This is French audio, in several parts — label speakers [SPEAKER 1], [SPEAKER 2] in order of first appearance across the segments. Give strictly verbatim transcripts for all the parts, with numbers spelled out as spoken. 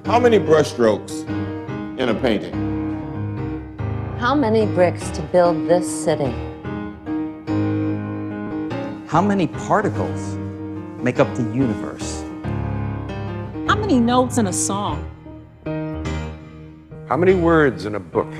[SPEAKER 1] How many brushstrokes in a painting?
[SPEAKER 2] How many bricks to build this city?
[SPEAKER 3] How many particles make up the universe?
[SPEAKER 4] How many notes in a song?
[SPEAKER 5] How many words in a book?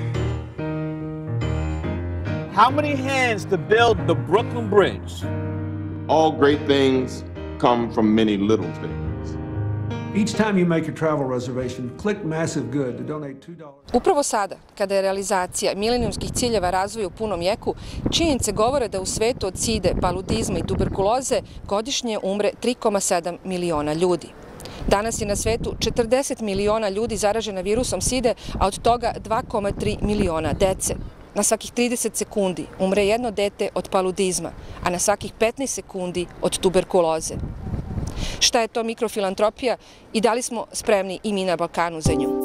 [SPEAKER 6] How many hands to build the Brooklyn Bridge?
[SPEAKER 1] All great things come from many little things.
[SPEAKER 7] Each time you make a travel reservation, click Massive Good to donate two dollars.
[SPEAKER 8] Upravo sada, kada je realizacija milenijumskih ciljeva razvoja u punom jeku, činjenice govore da u svetu od side, paludizma i tuberkuloze godišnje umre tri zarez sedam miliona ljudi. Danas je na svetu četrdeset miliona ljudi zaražena virusom side, a od toga dva zarez tri miliona dece. Na svakih trideset sekundi umre jedno dete od paludizma, a na svakih petnaest sekundi od tuberkuloze. Šta je to mikrofilantropija i da li smo spremni i mi na Balkanu za nju?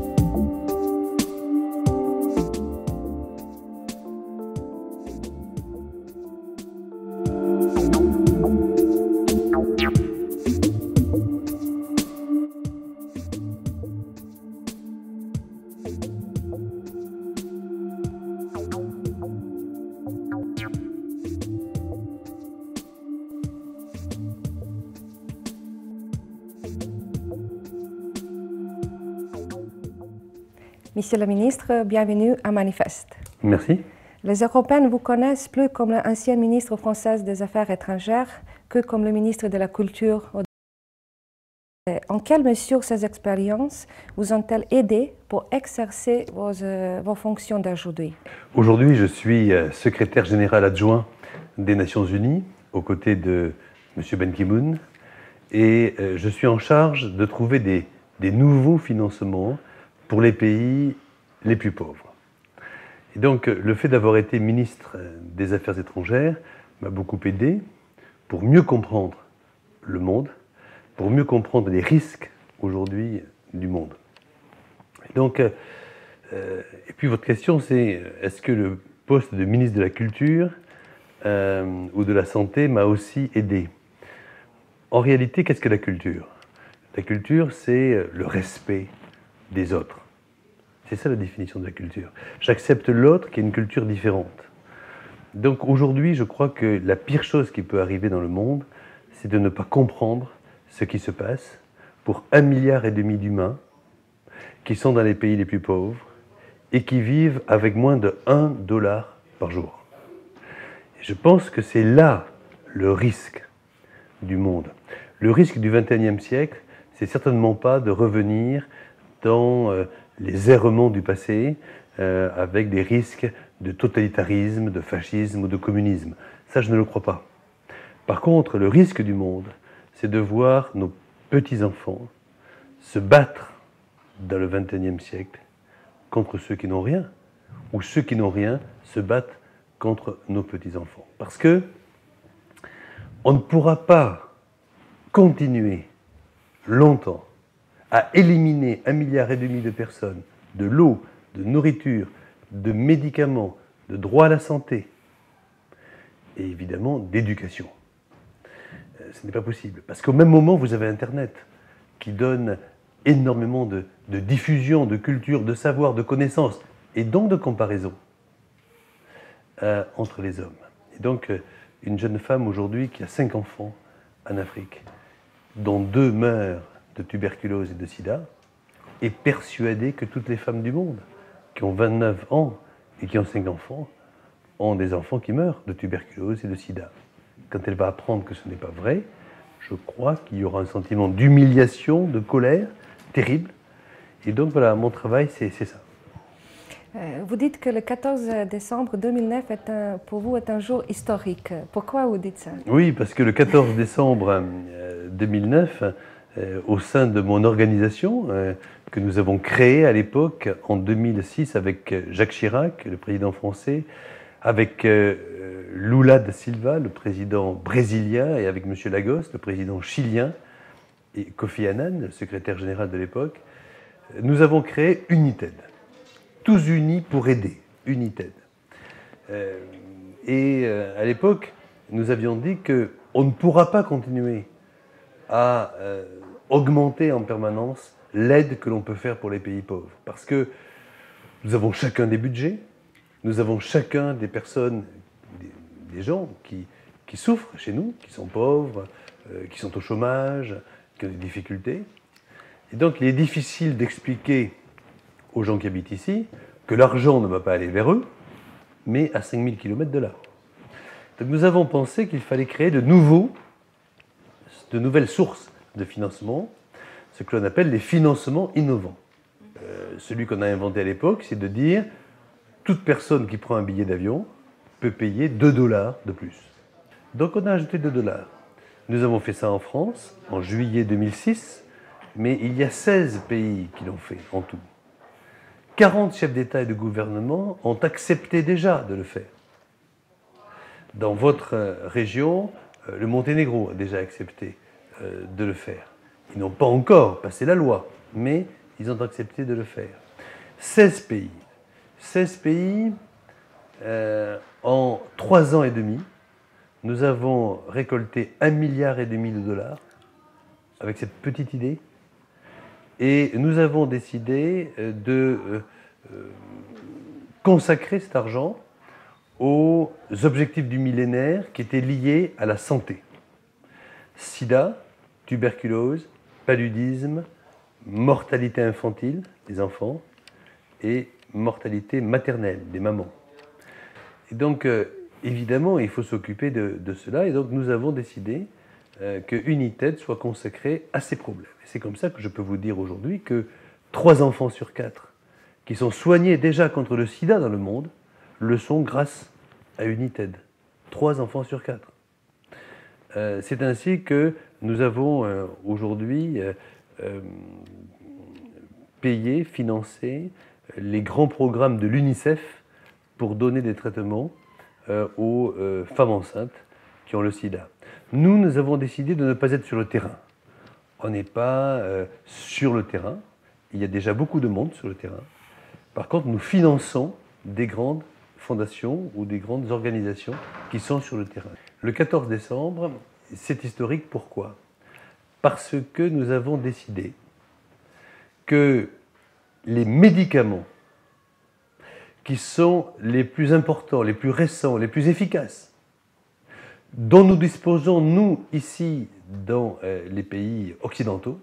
[SPEAKER 9] Monsieur le ministre, bienvenue à Manifeste.
[SPEAKER 10] Merci.
[SPEAKER 9] Les Européens vous connaissent plus comme l'ancienne ministre française des Affaires étrangères que comme le ministre de la Culture. En quelle mesure ces expériences vous ont-elles aidé pour exercer vos, euh, vos fonctions d'aujourd'hui?
[SPEAKER 10] Aujourd'hui, je suis secrétaire général adjoint des Nations Unies aux côtés de M. Ban Ki-moon et euh, je suis en charge de trouver des, des nouveaux financements pour les pays les plus pauvres. Et donc, le fait d'avoir été ministre des Affaires étrangères m'a beaucoup aidé pour mieux comprendre le monde, pour mieux comprendre les risques aujourd'hui du monde. Et donc, euh, et puis votre question c'est, est-ce que le poste de ministre de la Culture euh, ou de la Santé m'a aussi aidé? En réalité, qu'est-ce que la culture? La culture, c'est le respect des autres. C'est ça la définition de la culture. J'accepte l'autre qui a une culture différente. Donc aujourd'hui, je crois que la pire chose qui peut arriver dans le monde, c'est de ne pas comprendre ce qui se passe pour un milliard et demi d'humains qui sont dans les pays les plus pauvres et qui vivent avec moins de un dollar par jour. Et je pense que c'est là le risque du monde. Le risque du vingt et unième siècle, c'est certainement pas de revenir dans euh, les errements du passé euh, avec des risques de totalitarisme, de fascisme ou de communisme. Ça, je ne le crois pas. Par contre, le risque du monde, c'est de voir nos petits-enfants se battre dans le vingt et unième siècle contre ceux qui n'ont rien, ou ceux qui n'ont rien se battent contre nos petits-enfants. Parce que on ne pourra pas continuer longtemps à éliminer un milliard et demi de personnes de l'eau, de nourriture, de médicaments, de droit à la santé et évidemment d'éducation. Euh, ce n'est pas possible. Parce qu'au même moment, vous avez Internet qui donne énormément de, de diffusion, de culture, de savoir, de connaissances et donc de comparaison euh, entre les hommes. Et donc, euh, une jeune femme aujourd'hui qui a cinq enfants en Afrique, dont deux meurent de tuberculose et de sida, est persuadée que toutes les femmes du monde qui ont vingt-neuf ans et qui ont cinq enfants ont des enfants qui meurent de tuberculose et de sida. Quand elle va apprendre que ce n'est pas vrai, je crois qu'il y aura un sentiment d'humiliation, de colère terrible. Et donc voilà, mon travail, c'est ça.
[SPEAKER 9] Euh, vous dites que le quatorze décembre deux mille neuf est un, pour vous est un jour historique. Pourquoi vous dites ça?
[SPEAKER 10] Oui, parce que le quatorze décembre deux mille neuf, euh, au sein de mon organisation, euh, que nous avons créée à l'époque, en deux mille six, avec Jacques Chirac, le président français, avec euh, Lula da Silva, le président brésilien, et avec M. Lagos, le président chilien, et Kofi Annan, le secrétaire général de l'époque, nous avons créé United. Tous unis pour aider, United. Euh, et euh, à l'époque, nous avions dit qu'on ne pourra pas continuer à euh, augmenter en permanence l'aide que l'on peut faire pour les pays pauvres. Parce que nous avons chacun des budgets, nous avons chacun des personnes, des, des gens qui, qui souffrent chez nous, qui sont pauvres, euh, qui sont au chômage, qui ont des difficultés. Et donc il est difficile d'expliquer aux gens qui habitent ici que l'argent ne va pas aller vers eux, mais à cinq mille kilomètres de là. Donc nous avons pensé qu'il fallait créer de nouveaux, de nouvelles sources de financement, ce que l'on appelle les financements innovants. Euh, celui qu'on a inventé à l'époque, c'est de dire toute personne qui prend un billet d'avion peut payer deux dollars de plus. Donc on a ajouté deux dollars. Nous avons fait ça en France en juillet deux mille six, mais il y a seize pays qui l'ont fait en tout. quarante chefs d'État et de gouvernement ont accepté déjà de le faire. Dans votre région, le Monténégro a déjà accepté de le faire. Ils n'ont pas encore passé la loi, mais ils ont accepté de le faire. seize pays. seize pays, euh, en trois ans et demi, nous avons récolté un milliard et demi de dollars avec cette petite idée. Et nous avons décidé de euh, consacrer cet argent aux objectifs du millénaire qui étaient liés à la santé. Sida, tuberculose, paludisme, mortalité infantile des enfants et mortalité maternelle des mamans. Et donc, euh, évidemment, il faut s'occuper de, de cela. Et donc, nous avons décidé euh, que United soit consacrée à ces problèmes. Et c'est comme ça que je peux vous dire aujourd'hui que trois enfants sur quatre qui sont soignés déjà contre le sida dans le monde le sont grâce à United. Trois enfants sur quatre. Euh, c'est ainsi que nous avons euh, aujourd'hui euh, euh, payé, financé les grands programmes de l'UNICEF pour donner des traitements euh, aux euh, femmes enceintes qui ont le sida. Nous, nous avons décidé de ne pas être sur le terrain. On n'est pas euh, sur le terrain. Il y a déjà beaucoup de monde sur le terrain. Par contre, nous finançons des grandes fondations ou des grandes organisations qui sont sur le terrain. Le quatorze décembre, c'est historique. Pourquoi ? Parce que nous avons décidé que les médicaments qui sont les plus importants, les plus récents, les plus efficaces, dont nous disposons, nous, ici, dans euh, les pays occidentaux,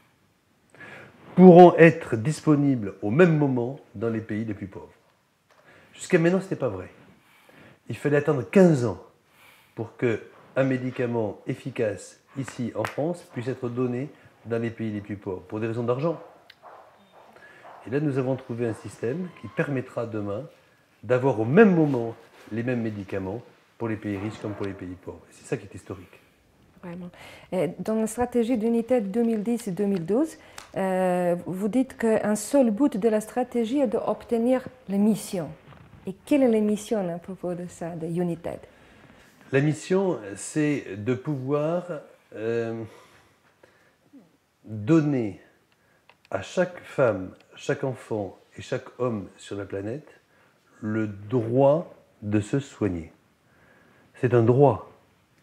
[SPEAKER 10] pourront être disponibles au même moment dans les pays les plus pauvres. Jusqu'à maintenant, ce n'était pas vrai. Il fallait attendre quinze ans pour qu'un médicament efficace, ici, en France, puisse être donné dans les pays les plus pauvres, pour des raisons d'argent. Et là, nous avons trouvé un système qui permettra demain d'avoir au même moment les mêmes médicaments pour les pays riches comme pour les pays pauvres. C'est ça qui est historique.
[SPEAKER 9] Vraiment. Dans la stratégie d'unité deux mille dix deux mille douze, euh, vous dites qu'un seul but de la stratégie est d'obtenir les missions. Et quelle est la mission à propos de ça, de United?
[SPEAKER 10] La mission, c'est de pouvoir euh, donner à chaque femme, chaque enfant et chaque homme sur la planète le droit de se soigner. C'est un droit.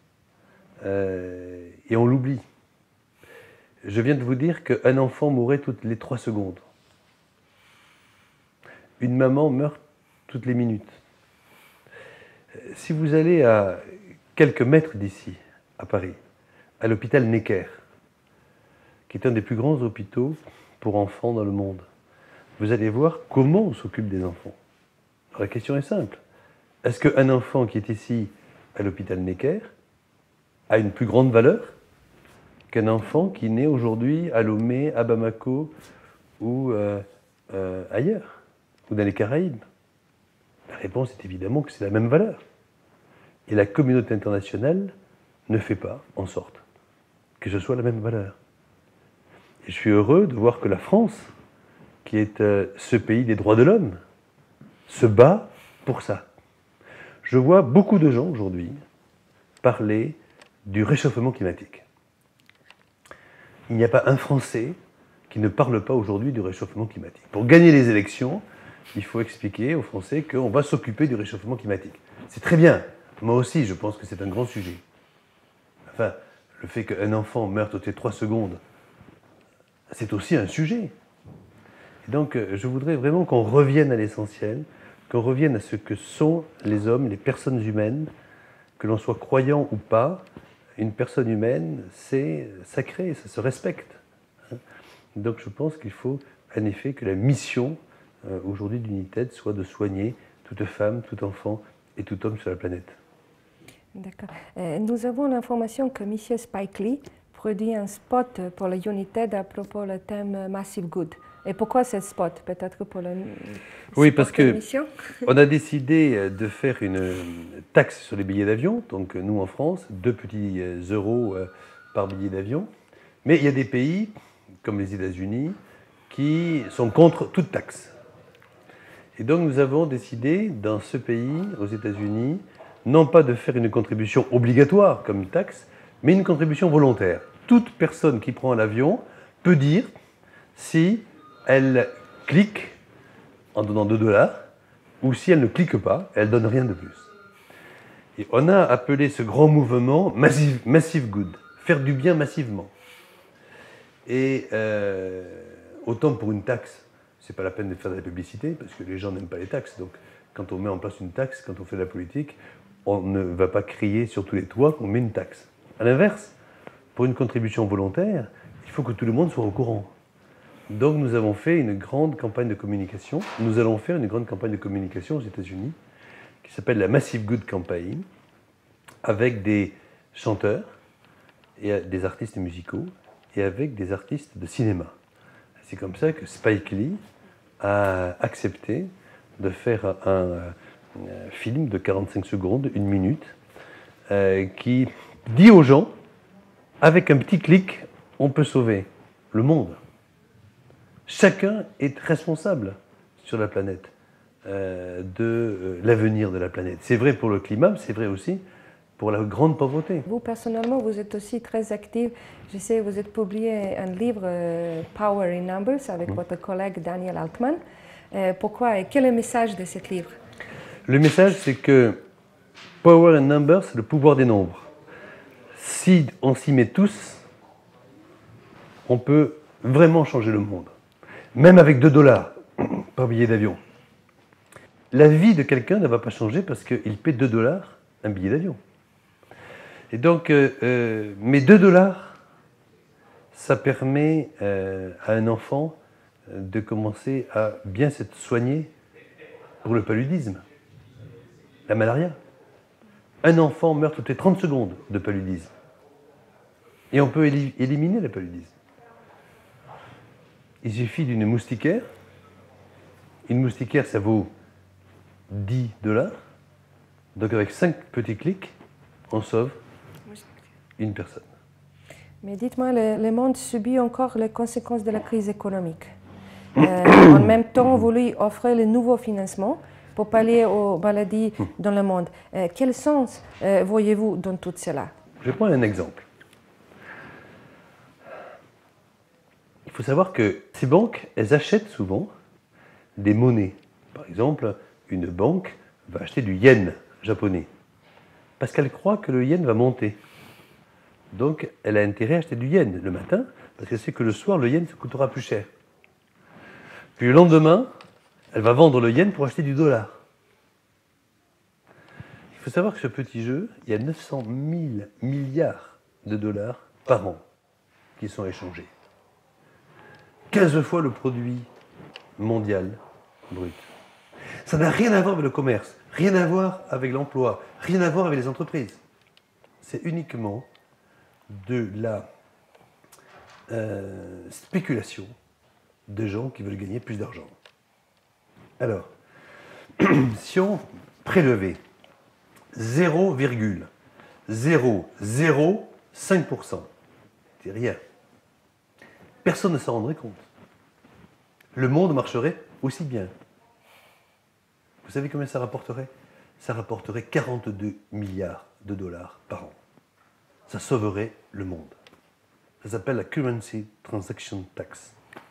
[SPEAKER 10] Euh, et on l'oublie. Je viens de vous dire qu'un enfant mourrait toutes les trois secondes. Une maman meurt toutes les minutes. Si vous allez à quelques mètres d'ici, à Paris, à l'hôpital Necker, qui est un des plus grands hôpitaux pour enfants dans le monde, vous allez voir comment on s'occupe des enfants. Alors la question est simple. Est-ce qu'un enfant qui est ici à l'hôpital Necker a une plus grande valeur qu'un enfant qui naît aujourd'hui à Lomé, à Bamako ou euh, euh, ailleurs, ou dans les Caraïbes? La réponse est évidemment que c'est la même valeur. Et la communauté internationale ne fait pas en sorte que ce soit la même valeur. Et je suis heureux de voir que la France, qui est euh, ce pays des droits de l'homme, se bat pour ça. Je vois beaucoup de gens aujourd'hui parler du réchauffement climatique. Il n'y a pas un Français qui ne parle pas aujourd'hui du réchauffement climatique. Pour gagner les élections, il faut expliquer aux Français qu'on va s'occuper du réchauffement climatique. C'est très bien. Moi aussi, je pense que c'est un grand sujet. Enfin, le fait qu'un enfant meure toutes les trois secondes c'est aussi un sujet. Et donc, je voudrais vraiment qu'on revienne à l'essentiel, qu'on revienne à ce que sont les hommes, les personnes humaines, que l'on soit croyant ou pas. Une personne humaine, c'est sacré, ça se respecte. Donc, je pense qu'il faut, en effet, que la mission euh, aujourd'hui d'United soit de soigner toute femme, tout enfant et tout homme sur la planète.
[SPEAKER 9] D'accord. Euh, nous avons l'information que M. Spike Lee produit un spot pour le United à propos du thème Massive Good. Et pourquoi ce spot? Peut-être pour le
[SPEAKER 10] Oui, parce que on a décidé de faire une taxe sur les billets d'avion. Donc nous en France, deux petits euros par billet d'avion. Mais il y a des pays, comme les États-Unis, qui sont contre toute taxe. Et donc nous avons décidé, dans ce pays, aux États-Unis, non pas de faire une contribution obligatoire comme une taxe, mais une contribution volontaire. Toute personne qui prend l'avion peut dire si elle clique en donnant deux dollars, ou si elle ne clique pas, elle ne donne rien de plus. Et on a appelé ce grand mouvement Massive, massive Good, faire du bien massivement. Et euh, autant pour une taxe, ce n'est pas la peine de faire de la publicité, parce que les gens n'aiment pas les taxes. Donc quand on met en place une taxe, quand on fait de la politique, on ne va pas crier sur tous les toits qu'on met une taxe. À l'inverse, pour une contribution volontaire, il faut que tout le monde soit au courant. Donc nous avons fait une grande campagne de communication. Nous allons faire une grande campagne de communication aux États-Unis qui s'appelle la Massive Good Campaign, avec des chanteurs et des artistes musicaux et avec des artistes de cinéma. C'est comme ça que Spike Lee a accepté de faire un, un film de quarante-cinq secondes, une minute, euh, qui dit aux gens, avec un petit clic, on peut sauver le monde. Chacun est responsable sur la planète euh, de euh, l'avenir de la planète. C'est vrai pour le climat, mais c'est vrai aussi pour la grande pauvreté.
[SPEAKER 9] Vous, personnellement, vous êtes aussi très actif. Je sais, vous avez publié un livre, euh, Power in Numbers, avec mmh. votre collègue Daniel Altman. Euh, pourquoi et quel est le message de ce livre?
[SPEAKER 10] Le message, c'est que Power in Numbers, c'est le pouvoir des nombres. Si on s'y met tous, on peut vraiment changer le monde. Même avec deux dollars par billet d'avion. La vie de quelqu'un ne va pas changer parce qu'il paie deux dollars un billet d'avion. Et donc, euh, euh, mais deux dollars, ça permet euh, à un enfant de commencer à bien se soigner pour le paludisme, la malaria. Un enfant meurt toutes les trente secondes de paludisme. Et on peut éli- éliminer le paludisme. Il suffit d'une moustiquaire. Une moustiquaire, ça vaut dix dollars. Donc avec cinq petits clics, on sauve une personne.
[SPEAKER 9] Mais dites-moi, le, le monde subit encore les conséquences de la crise économique. Euh, en même temps, vous lui offrez le nouveau financement pour pallier aux maladies dans le monde. Euh, quel sens euh, voyez-vous dans tout cela?
[SPEAKER 10] Je prends un exemple. Il faut savoir que ces banques, elles achètent souvent des monnaies. Par exemple, une banque va acheter du yen japonais parce qu'elle croit que le yen va monter. Donc, elle a intérêt à acheter du yen le matin parce qu'elle sait que le soir, le yen se coûtera plus cher. Puis le lendemain, elle va vendre le yen pour acheter du dollar. Il faut savoir que ce petit jeu, il y a neuf cent mille milliards de dollars par an qui sont échangés. quinze fois le produit mondial brut. Ça n'a rien à voir avec le commerce, rien à voir avec l'emploi, rien à voir avec les entreprises. C'est uniquement de la euh, spéculation de gens qui veulent gagner plus d'argent. Alors, si on prélevait zéro virgule zéro zéro cinq pour cent, c'est rien. Personne ne s'en rendrait compte. Le monde marcherait aussi bien. Vous savez combien ça rapporterait? Ça rapporterait quarante-deux milliards de dollars par an. Ça sauverait le monde. Ça s'appelle la Currency Transaction Tax.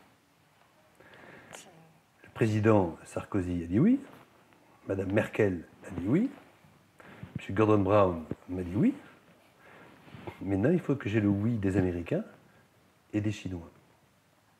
[SPEAKER 10] Le président Sarkozy a dit oui. Madame Merkel a dit oui. M. Gordon Brown m'a dit oui. Maintenant, il faut que j'ai le oui des Américains et des Chinois.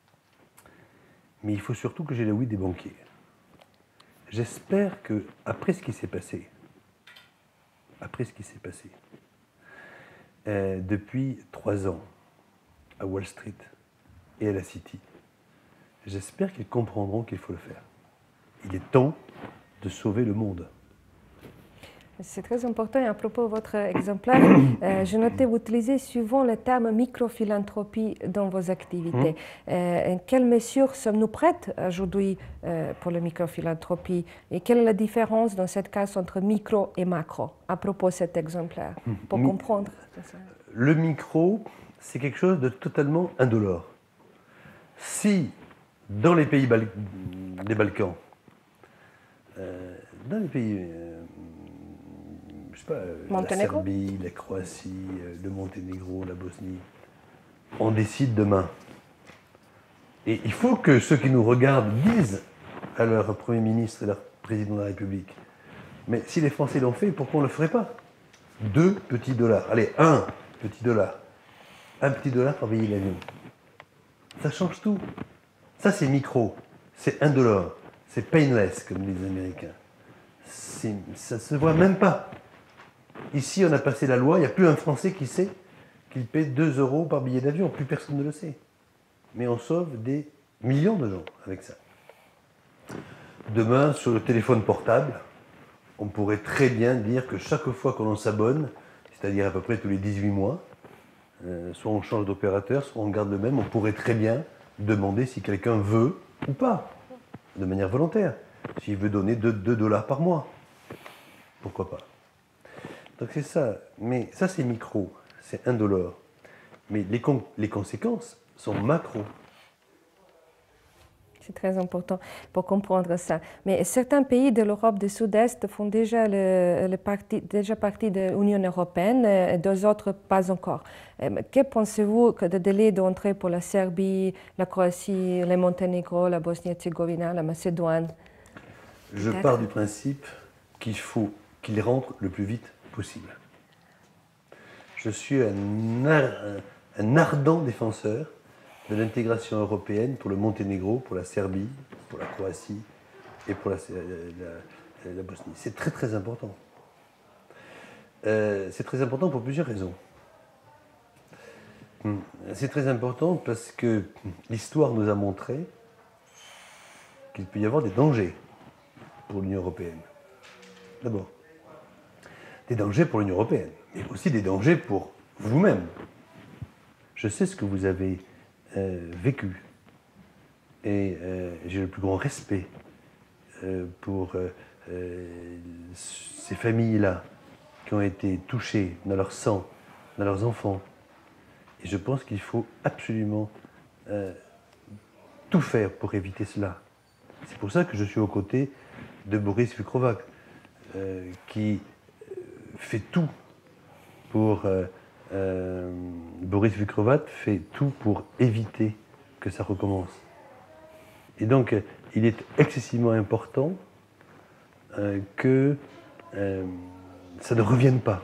[SPEAKER 10] mais il faut surtout que j'ai le oui des banquiers. J'espère que, après ce qui s'est passé, après ce qui s'est passé, euh, depuis trois ans, à Wall Street et à la City, j'espère qu'ils comprendront qu'il faut le faire. Il est temps de sauver le monde.
[SPEAKER 9] C'est très important. Et à propos de votre exemplaire, euh, je notais vous utilisez souvent le terme microphilanthropie dans vos activités. Mmh. Euh, en quelle mesure sommes-nous prêts aujourd'hui euh, pour la microphilanthropie et quelle est la différence dans cette case entre micro et macro à propos de cet exemplaire, pour Mi comprendre ça.
[SPEAKER 10] Le micro, c'est quelque chose de totalement indolore. Si dans les pays Bal des Balkans, euh, dans les pays euh, je sais pas, la Serbie, la Croatie, le Monténégro, la Bosnie, on décide demain. Et il faut que ceux qui nous regardent disent à leur Premier ministre et leur Président de la République, mais si les Français l'ont fait, pourquoi on ne le ferait pas? Deux petits dollars. Allez, un petit dollar. Un petit dollar pour payer l'avion. Ça change tout. Ça, c'est micro. C'est indolore. C'est painless, comme disent les Américains. Ça ne se voit même pas. Ici, on a passé la loi, il n'y a plus un Français qui sait qu'il paie deux euros par billet d'avion. Plus personne ne le sait. Mais on sauve des millions de gens avec ça. Demain, sur le téléphone portable, on pourrait très bien dire que chaque fois qu'on s'abonne, c'est-à-dire à peu près tous les dix-huit mois, euh, soit on change d'opérateur, soit on garde le même, on pourrait très bien demander si quelqu'un veut ou pas, de manière volontaire. S'il veut donner deux dollars par mois, pourquoi pas? Donc c'est ça, mais ça c'est micro, c'est indolore. Mais les, con les conséquences sont macro.
[SPEAKER 9] C'est très important pour comprendre ça. Mais certains pays de l'Europe du Sud-Est font déjà, le, le parti, déjà partie de l'Union européenne, et deux autres pas encore. Que pensez-vous de délai d'entrée pour la Serbie, la Croatie, le Monténégro, la Bosnie-Herzégovine, la Macédoine?
[SPEAKER 10] Je pars du principe qu'il faut qu'ils rentrent le plus vite possible. Je suis un, ar un ardent défenseur de l'intégration européenne pour le Monténégro, pour la Serbie, pour la Croatie et pour la, la, la Bosnie. C'est très très important. Euh, c'est très important pour plusieurs raisons. C'est très important parce que l'histoire nous a montré qu'il peut y avoir des dangers pour l'Union européenne. D'abord, des dangers pour l'Union européenne, mais aussi des dangers pour vous-même. Je sais ce que vous avez euh, vécu et euh, j'ai le plus grand respect euh, pour euh, euh, ces familles-là qui ont été touchées dans leur sang, dans leurs enfants. Et je pense qu'il faut absolument euh, tout faire pour éviter cela. C'est pour ça que je suis aux côtés de Boris Vukovac, euh, qui fait tout pour... Euh, euh, Boris Vukovac fait tout pour éviter que ça recommence. Et donc, il est excessivement important euh, que euh, ça ne revienne pas.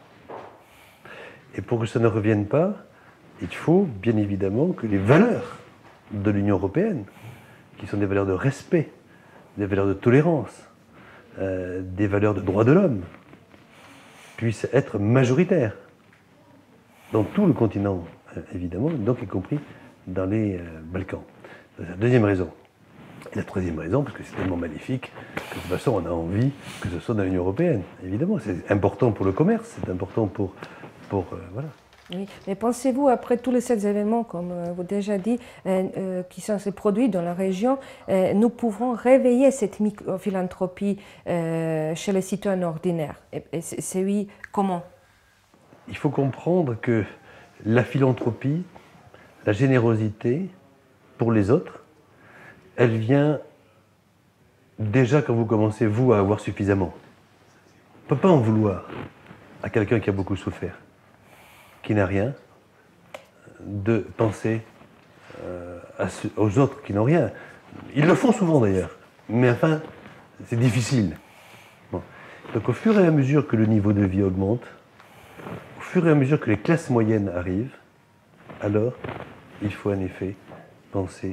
[SPEAKER 10] Et pour que ça ne revienne pas, il faut bien évidemment que les valeurs de l'Union européenne, qui sont des valeurs de respect, des valeurs de tolérance, euh, des valeurs de droits de l'homme, puissent être majoritaires dans tout le continent, euh, évidemment, donc y compris dans les euh, Balkans. C'est la deuxième raison. Et la troisième raison, parce que c'est tellement magnifique, que de toute façon on a envie que ce soit dans l'Union européenne. Évidemment, c'est important pour le commerce, c'est important pour... pour euh, voilà.
[SPEAKER 9] Oui, mais pensez-vous, après tous les ces événements, comme euh, vous déjà dit, euh, euh, qui sont se produits dans la région, euh, nous pouvons réveiller cette microphilanthropie euh, chez les citoyens ordinaires? Et, et c'est oui, comment?
[SPEAKER 10] Il faut comprendre que la philanthropie, la générosité pour les autres, elle vient déjà quand vous commencez, vous, à avoir suffisamment. On ne peut pas en vouloir à quelqu'un qui a beaucoup souffert, qui n'a rien, de penser euh, à ce, aux autres qui n'ont rien. Ils le font souvent d'ailleurs, mais enfin, c'est difficile. Bon. Donc au fur et à mesure que le niveau de vie augmente, au fur et à mesure que les classes moyennes arrivent, alors il faut en effet penser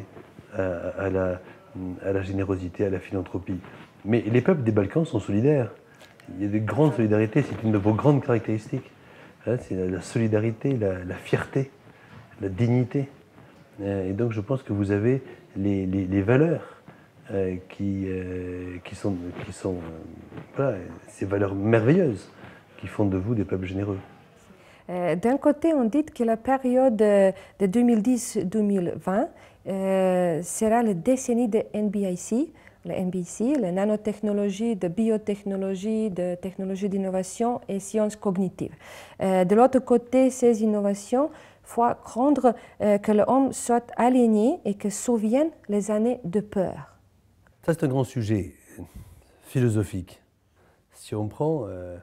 [SPEAKER 10] à, à, la, à la générosité, à la philanthropie. Mais les peuples des Balkans sont solidaires. Il y a de grandes solidarités, c'est une de vos grandes caractéristiques. Hein, c'est la, la solidarité, la, la fierté, la dignité. Et donc je pense que vous avez les, les, les valeurs euh, qui, euh, qui sont, qui sont euh, voilà, ces valeurs merveilleuses qui font de vous des peuples généreux.
[SPEAKER 9] Euh, D'un côté, on dit que la période de deux mille dix à deux mille vingt euh, sera la décennie de N B I C, le N B C, la nanotechnologie, de biotechnologie, de technologie d'innovation et sciences cognitives. Euh, de l'autre côté, ces innovations font craindre euh, que l'homme soit aliéné et que souviennent les années de peur.
[SPEAKER 10] Ça, c'est un grand sujet philosophique. Si on prend euh,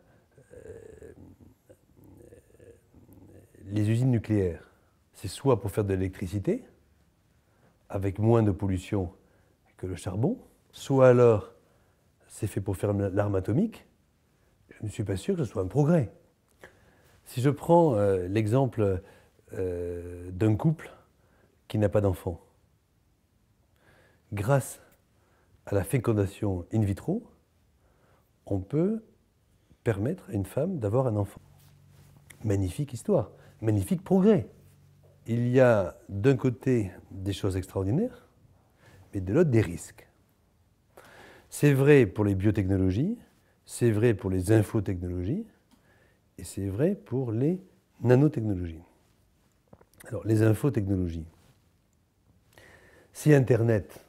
[SPEAKER 10] les usines nucléaires, c'est soit pour faire de l'électricité, avec moins de pollution que le charbon, soit alors c'est fait pour faire l'arme atomique. Je ne suis pas sûr que ce soit un progrès. Si je prends euh, l'exemple euh, d'un couple qui n'a pas d'enfant, grâce à la fécondation in vitro, on peut permettre à une femme d'avoir un enfant. Magnifique histoire, magnifique progrès. Il y a d'un côté des choses extraordinaires, mais de l'autre des risques. C'est vrai pour les biotechnologies, c'est vrai pour les infotechnologies, et c'est vrai pour les nanotechnologies. Alors, les infotechnologies. Si Internet,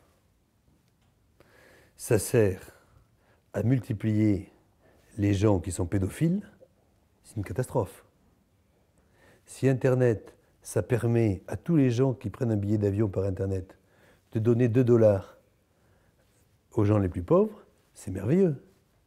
[SPEAKER 10] ça sert à multiplier les gens qui sont pédophiles, c'est une catastrophe. Si Internet, ça permet à tous les gens qui prennent un billet d'avion par Internet de donner deux dollars aux gens les plus pauvres, c'est merveilleux.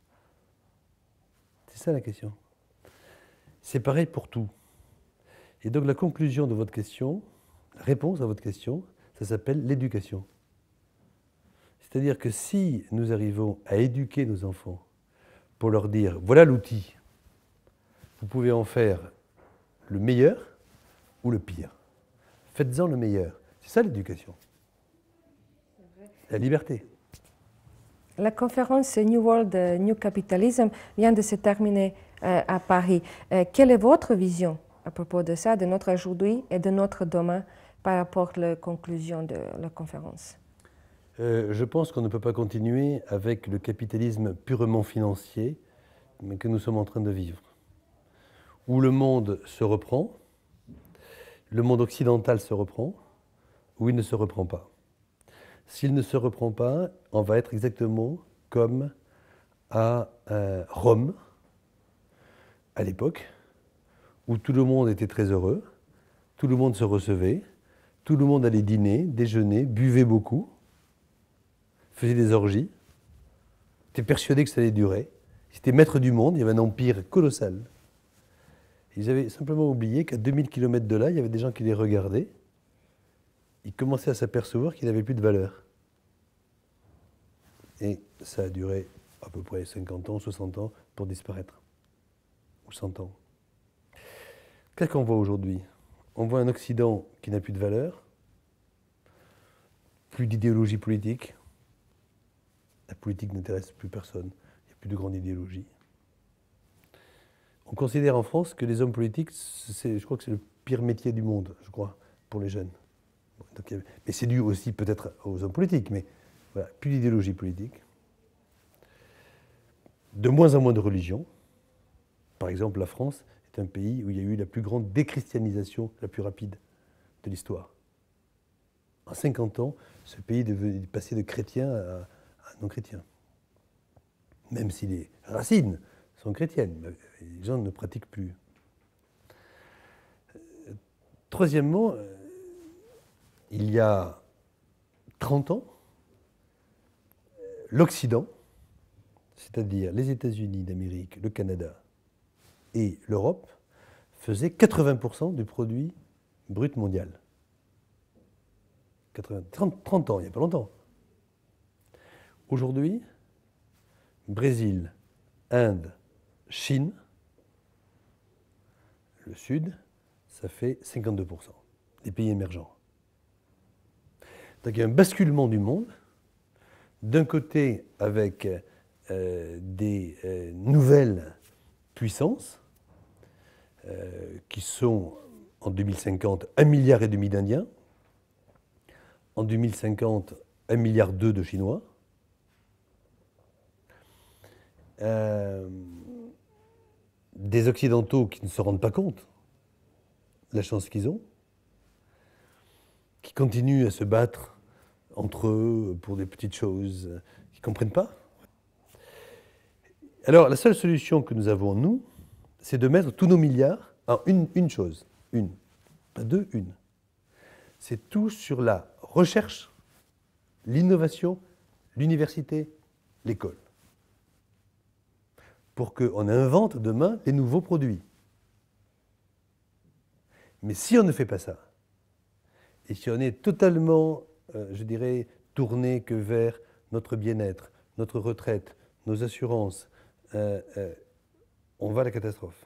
[SPEAKER 10] C'est ça la question. C'est pareil pour tout. Et donc la conclusion de votre question, la réponse à votre question, ça s'appelle l'éducation. C'est-à-dire que si nous arrivons à éduquer nos enfants pour leur dire, voilà l'outil, vous pouvez en faire le meilleur ou le pire. Faites-en le meilleur. C'est ça l'éducation. La liberté.
[SPEAKER 9] La conférence New World, New Capitalism vient de se terminer euh, à Paris. Euh, quelle est votre vision à propos de ça, de notre aujourd'hui et de notre demain par rapport à la conclusion de la conférence?
[SPEAKER 10] euh, Je pense qu'on ne peut pas continuer avec le capitalisme purement financier mais que nous sommes en train de vivre, où le monde se reprend, le monde occidental se reprend, ou il ne se reprend pas. S'il ne se reprend pas, on va être exactement comme à euh, Rome, à l'époque, où tout le monde était très heureux, tout le monde se recevait, tout le monde allait dîner, déjeuner, buvait beaucoup, faisait des orgies, était persuadé que ça allait durer. Ils étaient maîtres du monde, il y avait un empire colossal. Ils avaient simplement oublié qu'à deux mille kilomètres de là, il y avait des gens qui les regardaient. Ils commençaient à s'apercevoir qu'ils n'avaient plus de valeur. Et ça a duré à peu près cinquante ans, soixante ans pour disparaître. Ou cent ans. Qu'est-ce qu'on voit aujourd'hui? On voit un Occident qui n'a plus de valeur, plus d'idéologie politique. La politique n'intéresse plus personne, il n'y a plus de grande idéologie. On considère en France que les hommes politiques, je crois que c'est le pire métier du monde, je crois, pour les jeunes. Donc, mais c'est dû aussi peut-être aux hommes politiques, mais voilà, plus d'idéologie politique. De moins en moins de religion. Par exemple, la France est un pays où il y a eu la plus grande déchristianisation, la plus rapide de l'histoire. En cinquante ans, ce pays est passé de chrétien à, à non-chrétien. Même si les racines sont chrétiennes, les gens ne pratiquent plus. Troisièmement, il y a trente ans, l'Occident, c'est-à-dire les États-Unis d'Amérique, le Canada et l'Europe, faisait quatre-vingts pour cent du produit brut mondial. quatre-vingts, trente, trente ans, il n'y a pas longtemps. Aujourd'hui, Brésil, Inde, Chine, le Sud, ça fait cinquante-deux pour cent des pays émergents. Donc il y a un basculement du monde, d'un côté avec euh, des euh, nouvelles puissances, euh, qui sont en deux mille cinquante un milliard et demi d'Indiens, en deux mille cinquante un milliard deux de Chinois, euh, des Occidentaux qui ne se rendent pas compte de la chance qu'ils ont, qui continuent à se battre entre eux pour des petites choses qu'ils ne comprennent pas. Alors, la seule solution que nous avons, nous, c'est de mettre tous nos milliards en une, une chose. Une. Pas deux, une. C'est tout sur la recherche, l'innovation, l'université, l'école. Pour qu'on invente demain les nouveaux produits. Mais si on ne fait pas ça, et si on est totalement, euh, je dirais, tourné que vers notre bien-être, notre retraite, nos assurances, euh, euh, on va à la catastrophe.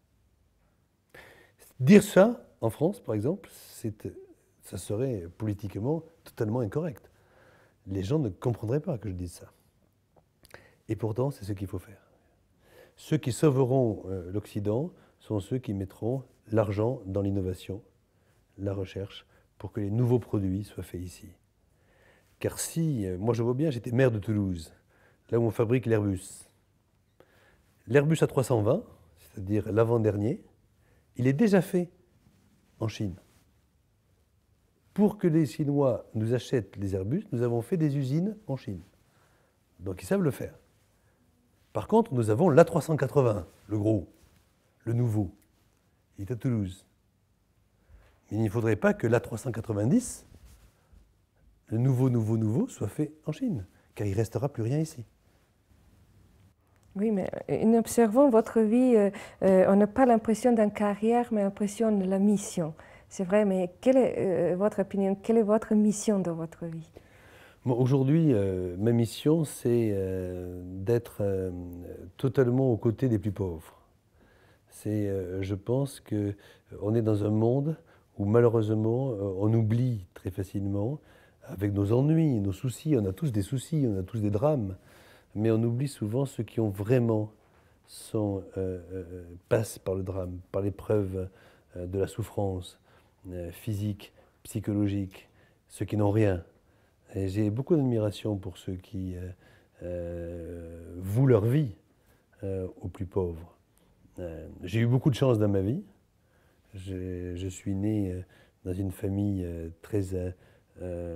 [SPEAKER 10] Dire ça, en France, par exemple, ça serait politiquement totalement incorrect. Les gens ne comprendraient pas que je dise ça. Et pourtant, c'est ce qu'il faut faire. Ceux qui sauveront euh, l'Occident sont ceux qui mettront l'argent dans l'innovation, la recherche, pour que les nouveaux produits soient faits ici. Car si, euh, moi je vois bien, j'étais maire de Toulouse, là où on fabrique l'Airbus. L'Airbus A trois cent vingt, c'est-à-dire l'avant-dernier, il est déjà fait en Chine. Pour que les Chinois nous achètent les Airbus, nous avons fait des usines en Chine. Donc ils savent le faire. Par contre, nous avons l'A trois cent quatre-vingts, le gros, le nouveau. Il est à Toulouse. Mais il ne faudrait pas que l'A trois cent quatre-vingt-dix, le nouveau, nouveau, nouveau, soit fait en Chine, car il ne restera plus rien ici.
[SPEAKER 9] Oui, mais en observant votre vie, euh, euh, on n'a pas l'impression d'une carrière, mais l'impression de la mission. C'est vrai, mais quelle est euh, votre opinion? Quelle est votre mission dans votre vie?
[SPEAKER 10] Bon, aujourd'hui, euh, ma mission, c'est euh, d'être euh, totalement aux côtés des plus pauvres. C'est, euh, je pense qu'on est dans un monde où malheureusement, euh, on oublie très facilement, avec nos ennuis, nos soucis, on a tous des soucis, on a tous des drames, mais on oublie souvent ceux qui ont vraiment, sont, euh, euh, passent par le drame, par l'épreuve euh, de la souffrance euh, physique, psychologique, ceux qui n'ont rien. Et j'ai beaucoup d'admiration pour ceux qui euh, euh, vouent leur vie euh, aux plus pauvres. Euh, j'ai eu beaucoup de chance dans ma vie. Je, je suis né euh, dans une famille euh, très euh, euh,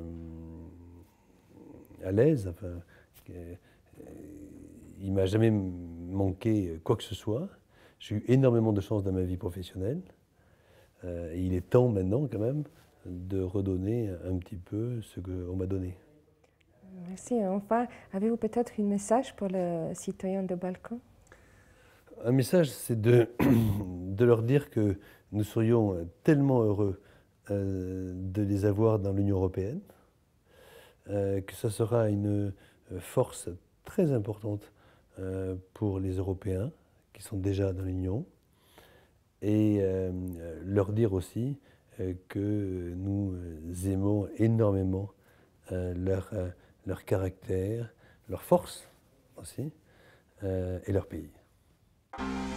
[SPEAKER 10] à l'aise. Enfin, euh, il ne m'a jamais manqué quoi que ce soit. J'ai eu énormément de chance dans ma vie professionnelle. Euh, et il est temps maintenant quand même de redonner un petit peu ce qu'on m'a donné.
[SPEAKER 9] Merci. Enfin, avez-vous peut-être un message pour les citoyens de Balkan?
[SPEAKER 10] Un message, c'est de, de leur dire que nous serions tellement heureux euh, de les avoir dans l'Union européenne, euh, que ça sera une force très importante euh, pour les Européens qui sont déjà dans l'Union, et euh, leur dire aussi euh, que nous aimons énormément euh, leur, euh, leur caractère, leur force aussi, euh, et leur pays.